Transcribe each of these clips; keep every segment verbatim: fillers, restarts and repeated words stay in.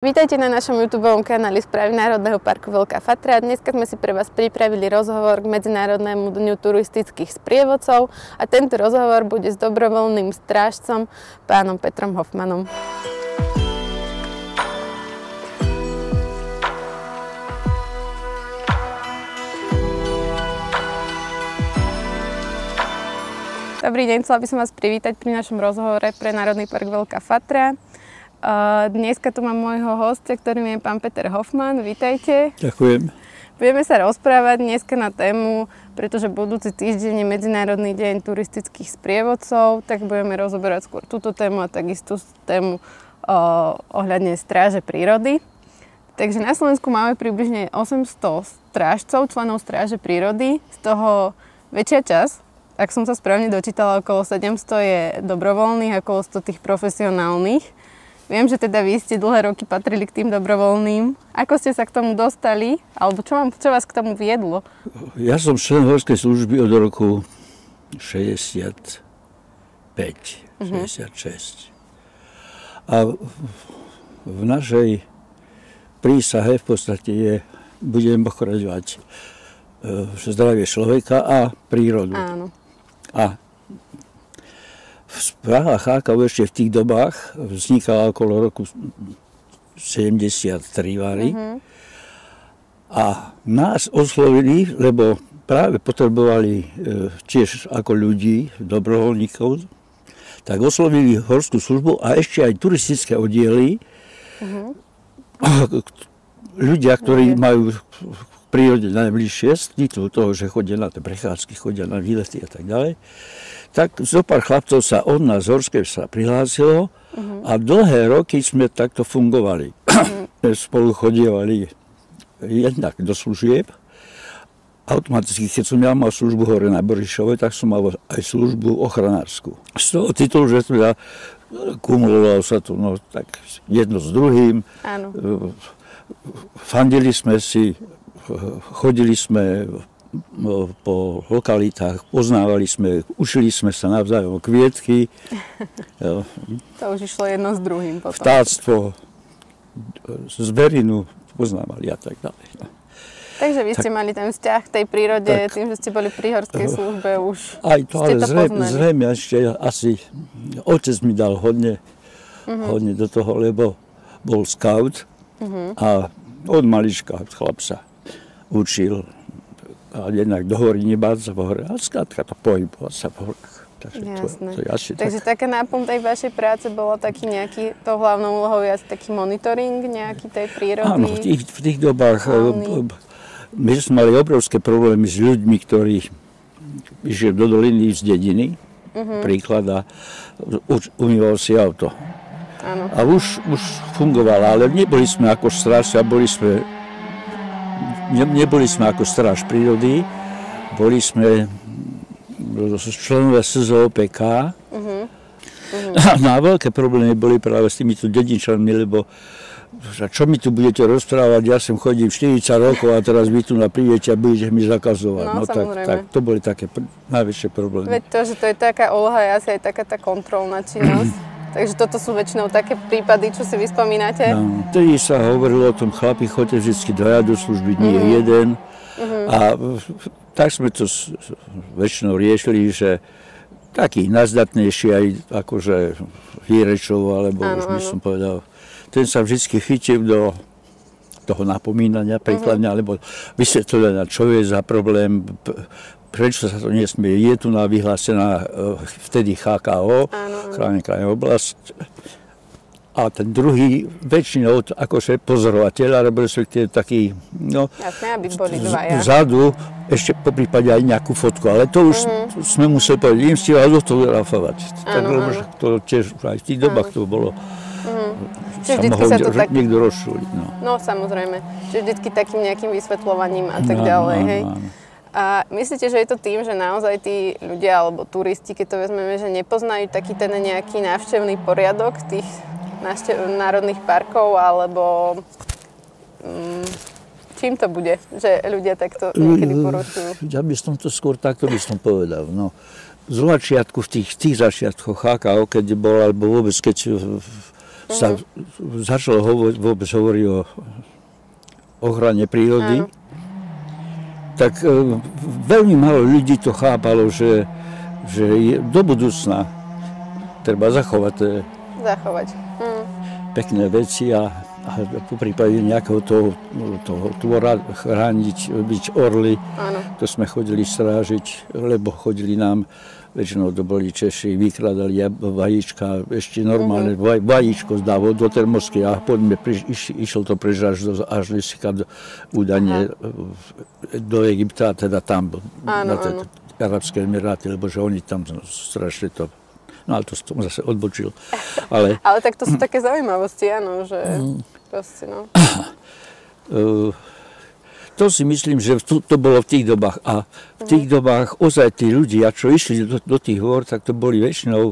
Vítajte na našom YouTubeovom kanáli Správy Národného parku Veľká Fatra. Dneska sme si pre vás pripravili rozhovor k Medzinárodnému dňu turistických sprievodcov a tento rozhovor bude s dobrovoľným strážcom pánom Petrom Hofmanom. Dobrý deň, chcela by som vás privítať pri našom rozhovore pre Národný park Veľká Fatra. Dneska tu mám môjho hostia, ktorým je pán Peter Hofman. Vítajte. Ďakujem. Budeme sa rozprávať dneska na tému, pretože budúci týždeň je Medzinárodný deň turistických sprievodcov, tak budeme rozoberať skôr túto tému a takisto tému o, ohľadne stráže prírody. Takže na Slovensku máme približne osemsto strážcov, členov stráže prírody, z toho väčšia časť, ak som sa správne dočítala, okolo sedemsto je dobrovoľných, okolo sto tých profesionálnych. Viem, že teda vy ste dlhé roky patrili k tým dobrovoľným. Ako ste sa k tomu dostali? Alebo čo, vám, čo vás k tomu viedlo? Ja som člen horskej služby od roku šesťdesiatpäť, uh-huh. šesťdesiatšesť. A v našej prísahe v podstate je, budeme ochraňovať zdravie človeka a prírodu. Áno. A správa há ká vé ešte v tých dobách vznikala okolo roku sedemdesiattri vári. Uh-huh. A nás oslovili, lebo práve potrebovali e, tiež ako ľudí, dobrovoľníkov, tak oslovili horskú službu a ešte aj turistické oddiely. Uh-huh. Ľudia, ktorí uh-huh. majú v prírode najbližšie, z titulu toho, že chodia na tie prechádzky, chodia na výlety a tak ďalej, tak zo pár chlapcov sa od nás z horskej sa prihlásilo uh-huh. a dlhé roky sme takto fungovali. Uh-huh. Spolu chodievali jednak do služieb. Automaticky, keď som ja mal službu hore na Borišove, tak som mal aj službu ochranárskú. Z toho titulu, že teda kumulovalo sa to no, tak jedno s druhým. Áno. Fandili sme si, chodili sme po lokalitách, poznávali sme, učili sme sa navzájom kvietky. To už išlo jedno s druhým potom. Vtáctvo, zverinu poznávali a tak ďalej. Takže vy ste tak, mali ten vzťah k tej prírode, tak, tým, že ste boli pri horskej službe, už aj to, ale ste to zrejme, poznali. Zrejme ešte asi otec mi dal hodne, uh-huh. hodne do toho, lebo bol scout uh-huh. a od malička chlap sa učil a jednak do hory nebáť sa v hore, a skrátka to pohybovať sa v horách. Takže, to, to asi Takže tak. Taká náplň tej vašej práce bola taký nejaký, to hlavnou úlohou je taký monitoring nejaký tej prírody? Áno, v tých, v tých dobách hlavný. My sme mali obrovské problémy s ľuďmi, ktorí išli do doliny z dediny, uh-huh. príklad, a umýval si auto. Áno. A už, už fungovala, ale neboli sme ako stráž, a boli sme Ne, neboli sme ako stráž prírody, boli sme členovia es zet ó pé ká. Uh-huh. Uh-huh. No a veľké problémy boli práve s týmito dedinčanmi, lebo čo mi tu budete rozprávať, ja sem chodím štyridsať rokov a teraz vy tu na príjete a budete mi zakazovať. No, no tak, tak to boli také pr- najväčšie problémy. Veď to, že to je taká úloha, je asi aj taká tá kontrolná činnosť. Takže toto sú väčšinou také prípady, čo si vy spomínate? No, tedy sa hovorilo o tom, chlapi, choďte vždy dvaja do služby, nie uh-huh. jeden. Uh-huh. A tak sme to s, väčšinou riešili, že taký najzdatnejší aj akože Hírečov, alebo ano, už by som povedal, ten sa vždy chytil do toho napomínania, príkladne, uh-huh. alebo vysvetľovania, čo je za problém, prečo sa to nesmie. Je tu na vyhlásená vtedy há ká ó, chránená krajinná oblasť. A ten druhý, väčšinou akože pozorovateľ, alebo respektíve taký, no, jasne, aby boli dvaja. Vzadu, ešte po prípade aj nejakú fotku, ale to už uh-huh. sme museli povedať, im si vás fotografovať. Tak, lebo to tiež aj v tých dobách to bolo, uh-huh. sa mohol sa to tak... niekto rozšúliť. No. no samozrejme, čiže vždycky takým nejakým vysvetľovaním a tak no, ďalej, no, hej. No, no. A myslíte, že je to tým, že naozaj tí ľudia alebo turisti, keď to vezmeme, že nepoznajú taký ten nejaký návštevný poriadok tých návštev, národných parkov, alebo um, čím to bude, že ľudia takto niekedy porušujú? Ja by som to skôr takto by som povedal. No, z začiatku, v tých, tých začiatkoch há ká ó, keď bol, alebo vôbec keď sa uh-huh. začalo hovor, vôbec hovoriť o ochrane prírody, uh-huh. tak uh, veľmi málo ľudí to chápalo, že, že je, do budúcna treba zachovať zachovať. Uh-huh. pekné veci a, a po prípade nejakého toho, toho tvora chrániť, byť orly. Áno. To sme chodili strážiť, lebo chodili nám, väčšinou to boli Češi, vykladali vajíčka, ešte normálne uh-huh. vajíčko zdával do termosky a poďme, iš, išlo to preč až do až údajne do Egypta, teda tam, áno, na tie Arabské Emiráty, lebo že oni tam strašne to. No ale to som zase odbočil. Ale, ale tak to sú také zaujímavosti, áno, že proste, no. Uh, to si myslím, že to, to bolo v tých dobách. A v tých uh-huh. dobách ozaj tí ľudia, čo išli do, do tých hôr, tak to boli väčšinou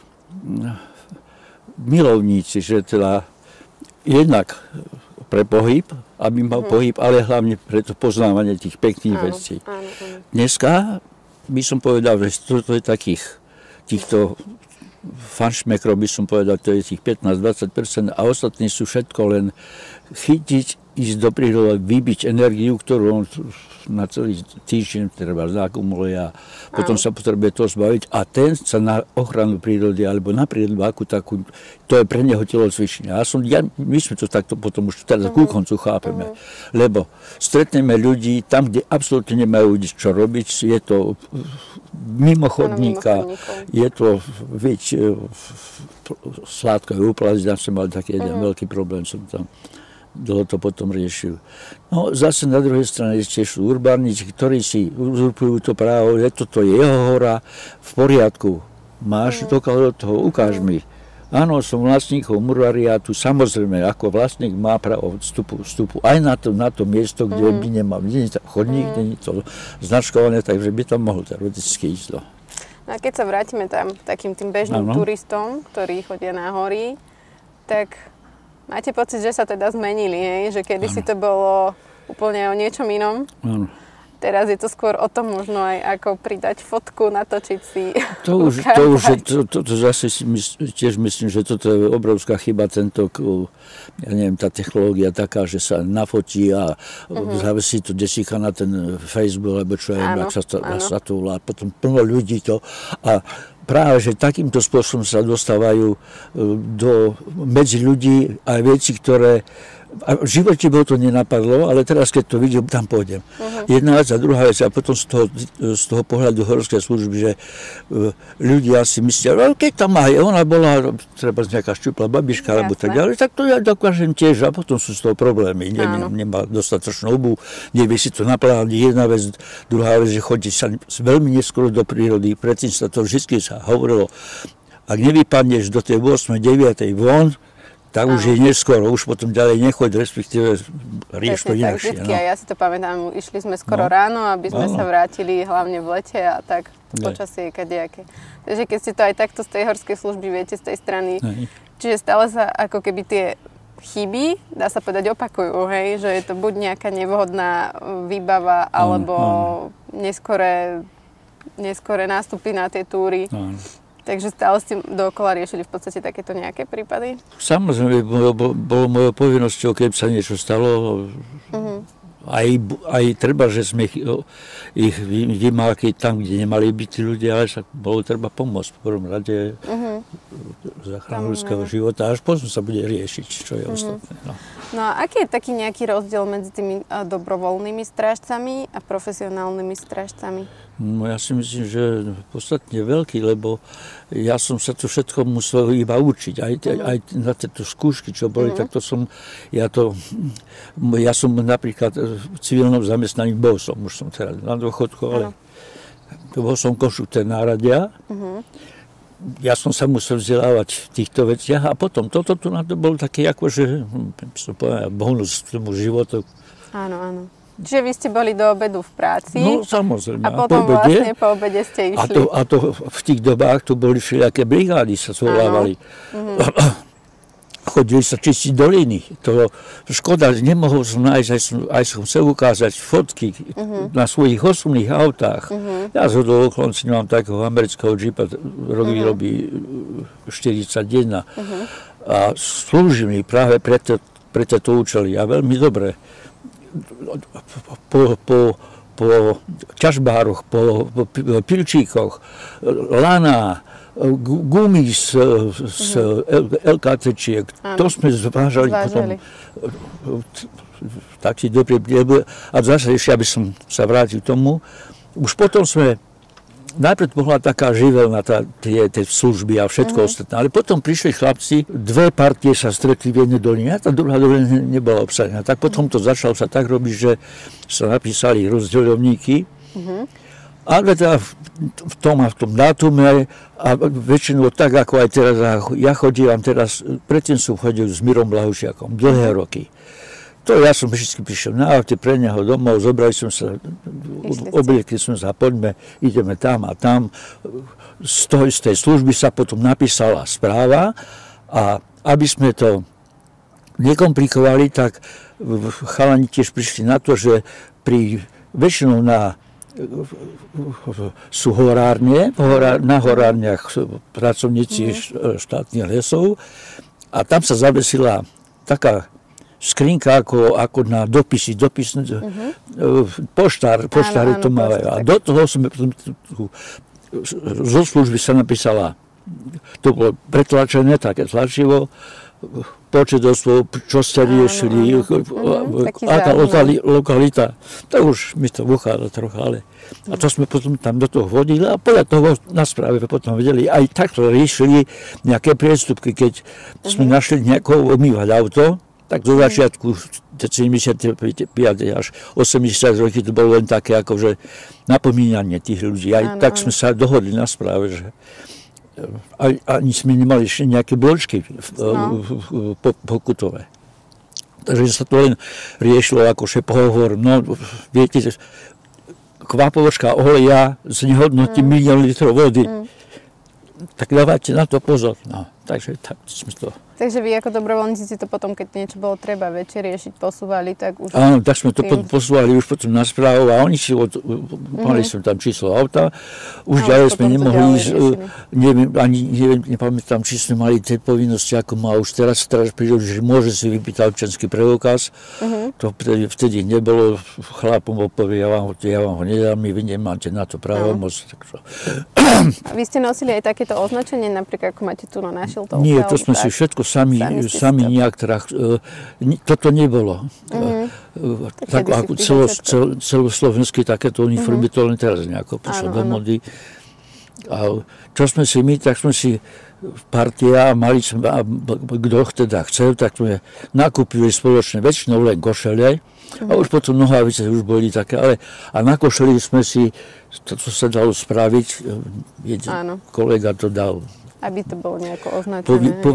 milovníci, že teda jednak pre pohyb, aby mal uh-huh. pohyb, ale hlavne pre to poznávanie tých pekných áno, vecí. Áno, áno. Dneska by som povedal, že to, to je takých týchto fanšmekrov, by som povedal, to je tých pätnásť až dvadsať percent a ostatní sú všetko len chytiť, ísť do prírody, vybiť energiu, ktorú on na celý týždeň treba zakumuluje a potom sa potrebuje to zbaviť a ten sa na ochranu prírody alebo na prírodu akú takú, to je pre neho telocvičenie. Ja som, ja, my sme to takto potom už teraz uh-huh. ku koncu chápeme, uh-huh. lebo stretneme ľudí tam, kde absolútne nemajú čo robiť, je to mimo chodníka, je to, vieš, Sládkové úplazí, tam som mal taký jeden uh-huh. veľký problém, som tam dlho to potom riešil. No zase na druhej strane tiež sú urbánici, ktorí si uzurpujú to právo, že toto je jeho hora, v poriadku. Máš mm. dokiaľ do toho, ukáž mm. mi. Áno, som vlastníkom murariátu, samozrejme, ako vlastník má právo vstupu, vstupu aj na to, na to miesto, kde mm. by nemal, nie je chodník, mm. nie je to značkované, takže by tam mohol teoreticky ísť. No a keď sa vrátime tam takým tým bežným ano. turistom, ktorí chodia na hory, tak máte pocit, že sa teda zmenili, hej? Že kedysi to bolo úplne o niečom inom? Áno. Teraz je to skôr o tom možno aj ako pridať fotku, natočiť si. To už, to už je, to, to, to zase si mysl, tiež myslím, že toto je obrovská chyba, tento, ja neviem, tá technológia taká, že sa nafotí a uh-huh. zavesí to desíka na ten Facebook, alebo čo ja neviem, ak sa to, sa to volá, potom plno ľudí to a práve, že takýmto spôsobom sa dostávajú do, medzi ľudí aj veci, ktoré v živote by to nenapadlo, ale teraz, keď to vidím, tam pôjdem. Uh-huh. Jedna vec a druhá vec, a potom z toho, z toho pohľadu horskej služby, že ľudia si myslia, že keď tam aj ona bola, treba nejaká šťuplá babička, Jasne. alebo tak ďalej, tak to ja dokážem tiež, a potom sú z toho problémy. Nemá, nemá dostatočnú obu, nevie si to naplánovať, jedna vec, druhá vec, že chodí sa veľmi neskoro do prírody, predtým sa to vždy sa hovorilo, ak nevypadneš do tej ôsmej deviatej von, tak už je neskoro, už potom ďalej nechoď, respektíve rieš to inakšie. No. Ja si to pamätám, išli sme skoro no. ráno, aby sme no. sa vrátili hlavne v lete a tak počasie je kadejaké. Takže keď ste to aj takto z tej horskej služby viete, z tej strany, ne. čiže stále sa ako keby tie chyby, dá sa povedať, opakujú, hej? Že je to buď nejaká nevhodná výbava, alebo no, no. neskoré, neskoré nástupy na tie túry. No. Takže stále ste dookola riešili v podstate takéto nejaké prípady? Samozrejme, bolo, bolo mojou povinnosťou, keď sa niečo stalo. Uh-huh. Aj, aj treba, že sme ich, ich vymákli tam, kde nemali byť tí ľudia, ale sa bolo treba pomôcť v prvom rade uh-huh. záchranu ľudského života, až potom sa bude riešiť, čo je uh-huh. ostatné. No. no a aký je taký nejaký rozdiel medzi tými dobrovoľnými strážcami a profesionálnymi strážcami? No ja si myslím, že podstatne veľký, lebo ja som sa to všetko musel iba učiť. Aj, te, uh-huh. aj na tieto skúšky, čo boli, uh-huh. tak to som, ja to, ja som napríklad v civilnom zamestnaní bol som, už som teraz na dôchodku, ale uh-huh. bol som konštruktér náradia. Uh-huh. Ja som sa musel vzdelávať v týchto veciach a potom toto tu na to bol taký akože, som povedal, bonus k tomu životu. Áno, áno. Čiže vy ste boli do obedu v práci. No, samozrejme. A potom po obede, vlastne po obede ste išli. A to, a to v tých dobách tu boli všelijaké brigády, sa zvolávali. Uh-huh. Chodili sa čistiť doliny. To škoda, nemohol som nájsť, aj som, aj som chcel ukázať fotky uh-huh. na svojich osobných autách. Uh-huh. Ja zhodou okolností mám takého amerického džipa, robí, uh-huh. robí štyridsaťjeden. Uh-huh. A slúžili práve preto, preto to účely. A veľmi dobre. Po, po, po ťažbároch, po, po pilčíkoch, lana, gumy z, z el ká téčiek, to sme zvážali, zvážali. Potom tak si dobre. A zase ešte, aby som sa vrátil k tomu, už potom sme najprv bola taká živelná tá, tie, tie služby a všetko uh-huh. ostatné, ale potom prišli chlapci, dve partie sa stretli v jednej doline a tá druhá dolina nebola obsadená. Tak potom to začalo sa tak robiť, že sa napísali rozdeľovníky uh-huh. a teda v tom a v tom dátume a väčšinou tak, ako aj teraz, ja chodím teraz, predtým som chodil s Mirom Blahušiakom, dlhé uh-huh. roky. To ja som vždy prišiel na aute pre neho domov, zobrali som sa, obliekli som sa, poďme, ideme tam a tam. Z, toho, z tej služby sa potom napísala správa a aby sme to nekomplikovali, tak chalani tiež prišli na to, že pri väčšinou na sú horárne, na horárniach pracovníci mm. štátnych lesov a tam sa zavesila taká skrinka ako, ako na dopisy, dopis, uh-huh. poštár, poštári to majú. A do toho sme zo služby sa napísala, to bolo pretlačené, také tlačivo, počet osôb, čo ste riešili, uh-huh. aká lokalita. To už mi to vychádza trocha, ale a to sme potom tam do toho vodili a podľa toho na správe potom vedeli, aj takto riešili nejaké priestupky, keď uh-huh. sme našli nejakého omývať auto, tak do začiatku sedemdesiatpäť až osemdesiat roky to bolo len také akože napomínanie tých ľudí. Aj ano, tak ano. Sme sa dohodli na správe, že aj, ani sme nemali ešte nejaké bločky no. pokutové. Takže sa to len riešilo akože pohovor. No, viete, kvapovačka oleja znehodnotí mm. milión litrov vody. Mm. Tak dávajte na to pozor. No, takže tak sme to... Takže vy ako dobrovoľníci si to potom, keď niečo bolo treba väčšie riešiť, posúvali, tak už... Áno, tak sme to tým... posúvali už potom na správu a oni si, od, mm-hmm. mali sme tam číslo auta, už ďalej sme nemohli ísť, neviem, ani neviem, nepamätám, či sme mali tie povinnosti, ako má už teraz, teraz príde, že môže si vypýtať občiansky preukaz, mm-hmm. to vtedy, vtedy nebolo, chlapom opovie, ja vám, ja vám ho nedám, vy nemáte na to právomoc. A vy ste nosili aj takéto označenie, napríklad ako máte tu na našiltovke? Nie, to sme si všetko sami, sami, sami nejak teda, toto nebolo. Mm-hmm. Tak ako celo, cel, celoslovenské takéto uniformy, mm-hmm. to len teraz nejako prišlo do mody. A čo sme si my, tak sme si partia, mali sme, a kto teda chcel, tak sme nakúpili spoločne väčšinou len košele. Mm-hmm. A už potom nohavice už boli také, ale a na košeli sme si, to, čo sa dalo spraviť, jeden kolega to dal. Aby to bolo nejako označené.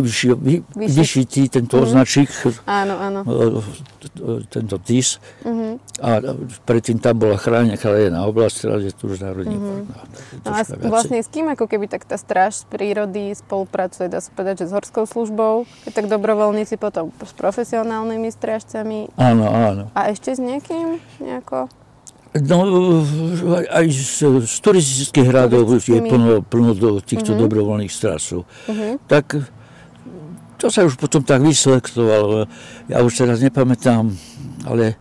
Povyšitý tento mm-hmm. označík, áno, áno. tento tí es. Mm-hmm. A predtým tam bola chránená krajinná oblasť, teraz je tu už národný mm-hmm. park. No, a vlastne s kým ako keby tak tá stráž z prírody spolupracuje, dá sa povedať, že s horskou službou, keď tak dobrovoľníci potom s profesionálnymi strážcami? Áno, áno. A ešte s niekým nejako? No, aj z, z turistických hradov je plno, plno do týchto uh-huh. dobrovoľných strážcov. Uh-huh. Tak to sa už potom tak vyselektovalo. Ja už teraz nepamätám, ale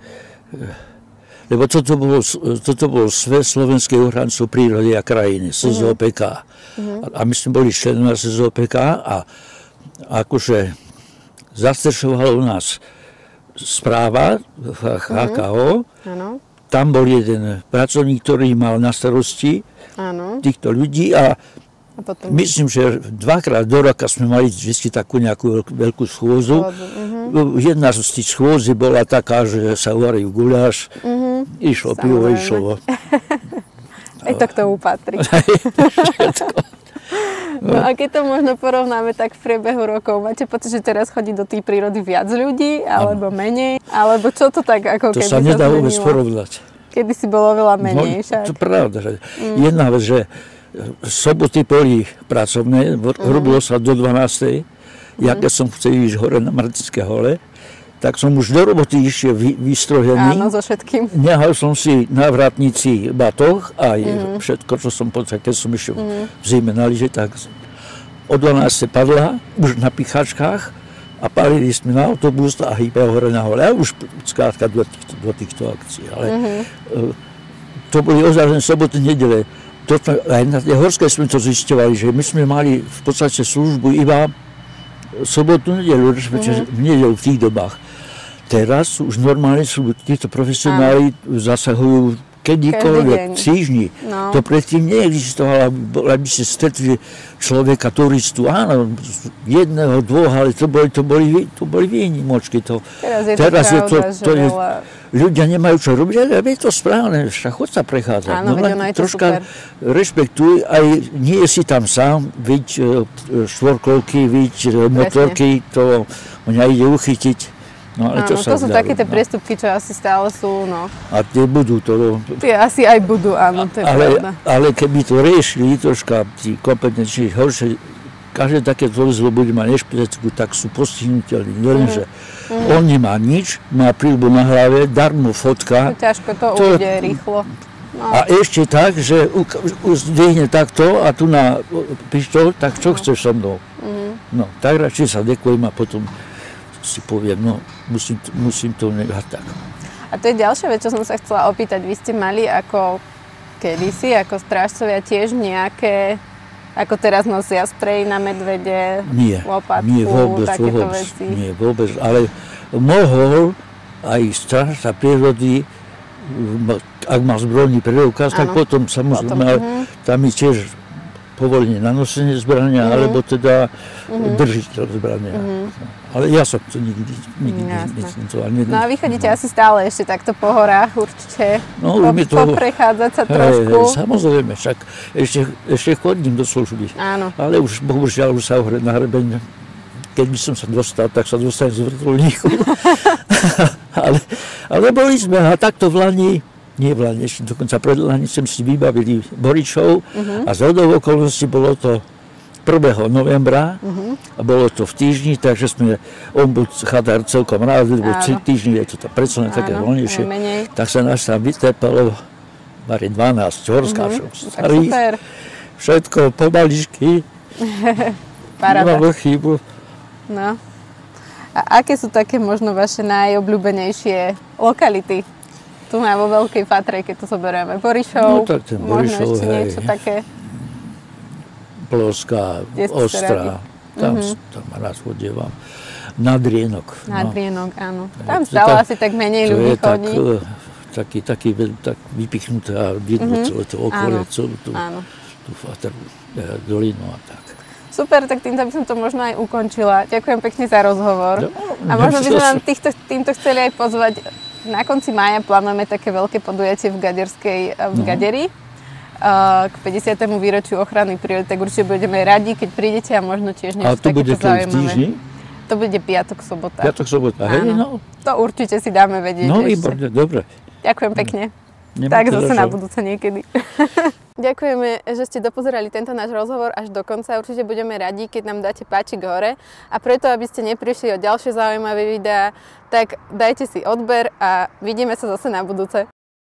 lebo toto bolo, toto bolo Svet slovenských ochrancov prírody a krajiny, es zet ó pé ká. Uh-huh. A my sme boli členom es zet ó pé ká a akože zastrešovalo nás správa há ká ó. Uh-huh. Tam bol jeden pracovník, ktorý mal na starosti áno. týchto ľudí a, a potom... myslím, že dvakrát do roka sme mali vždy takú nejakú veľkú schôzu. Uh-huh. Jedna z tých schôzy bola taká, že sa uvaril guľáš, uh-huh. išlo pivo, išlo. Aj to k tomu patrí. No a keď to možno porovnáme tak v priebehu rokov, máte pocit, že teraz chodí do tej prírody viac ľudí, alebo ano. Menej? Alebo čo to tak ako to keby sa nedá vôbec porovnať. Kedy si bolo veľa menej, však. No, to pravda, že mm. jedna vec, že soboty boli pracovné, mm. robilo sa do dvanástej, mm. ja keď som chcel ísť hore na Martinské hole, tak som už do roboty išiel vy, vystrojený. Áno, so všetkým. Nehal som si na vrátnici batoh a mm. všetko, čo som potřeboval, keď som išiel mm. v zime na lyže, tak o dvanástej padla, už na picháčkach a palili sme na autobus a hýbe hore na hore. A už skrátka do týchto, do týchto akcií. Ale mm-hmm. to boli ozaj len soboty, nedele. Toto, aj na tej horskej sme to zisťovali, že my sme mali v podstate službu iba sobotu, nedelu, respektíve mm-hmm. v nedelu v tých dobách. Teraz už normálne sú títo profesionáli zasahujú kedykoľvek, v týždni. No. To predtým neexistovalo, aby ste stretli človeka, turistu, áno, jedného, dvoch, ale to boli, to boli, to boli výnimočky. To, teraz je to, teraz pravda, je to, to je, veľa... ľudia nemajú čo robiť, ale je to správne, však chod sa prechádzať. Áno, no, len troška super. Rešpektuj, aj nie si tam sám, viď štvorkolky, viď motorky, to mňa ide uchytiť. No, ale áno, to sú vdajú, také tie no. priestupky, čo asi stále sú, no. A tie budú to... Tie asi aj budú, áno, to je ale, pravda. ale keby to riešili troška tí kompetenční, horšie, každé také zlo bude mať nešpecifiku, tak sú postihnutelní. Mm-hmm. že mm-hmm. on nemá nič, má príľbu na hlave, darmo fotka. To ťažko, to, to ujde rýchlo. No. A ešte tak, že zdvihne takto a tu na pištol, tak čo no. chceš so mnou? Mm-hmm. No, tak radšej sa dekujem a potom si poviem, no musím, musím to nechať tak. A to je ďalšia vec, čo som sa chcela opýtať. Vy ste mali ako kedysi, ako strážcovia tiež nejaké, ako teraz nosia sprej na medvede, nie, lopatku, nie, vôbec, takéto vôbec, veci? Nie, vôbec, ale mohol aj strážca prírody, ak má zbrojný preukaz, tak potom samozrejme, potom, tam je tiež povolenie na nosenie zbrania, mm-hmm. alebo teda mm-hmm. držiteľ zbrania. Mm-hmm. Ale ja som to nikdy, nikdy necítil. No a vy chodíte asi stále ešte takto po horách určite, no, po, to, poprechádzať sa hej, trošku. Hej, samozrejme, však ešte, ešte chodím do služby. Áno. Ale už bohužiaľ už sa hore na hrebeň, keď by som sa dostal, tak sa dostanem z vrtuľníku. ale, ale boli sme a takto v Lani, nie v Lani, ešte dokonca pred Lani sme si vybavili Boričov uh-huh. a z hodou okolností bolo to prvého novembra uh-huh. a bolo to v týždni, takže sme, on bol chadár celkom rád, lebo tri týždni je to tam predsa len také voľnejšie, tak sa nás tam vytepalo mari dvanásť horskáčov uh-huh. starých, všetko pomaličky, nemalo chybu. No. A aké sú také možno vaše najobľúbenejšie lokality? Tu má vo Veľkej Fatrej, keď to zoberieme. Borišov, no, tak ten možno Borišov, ešte hej. niečo také. Ploská, Ostrá, tam, mm-hmm. tam raz chodievam. Nadrienok. Nadrienok, no. áno. Tam stále tak, asi tak menej ľudí chodí. To je taký, taký tak vypichnuté a vidno mm-hmm. celé to okolie, celú tú, tú Fatru, dolinu a tak. Super, tak týmto by som to možno aj ukončila. Ďakujem pekne za rozhovor. No, a možno by sme vám týchto, týmto chceli aj pozvať. Na konci mája plánujeme také veľké podujatie v Gaderskej, v no. Gaderi k päťdesiatemu výročiu ochrany prírody, tak určite budeme radi, keď prídete a možno tiež niečo takéto zaujímavé. A to bude keď v týždni? To bude piatok, sobota. Piatok, sobota, hej, no. To určite si dáme vedieť no, ešte. No, výborne, dobre. Ďakujem pekne. Nemáte tak zase na budúce niekedy. Ďakujeme, že ste dopozerali tento náš rozhovor až do konca. Určite budeme radi, keď nám dáte páčik hore. A preto, aby ste neprišli o ďalšie zaujímavé videá, tak dajte si odber a vidíme sa zase na budúce.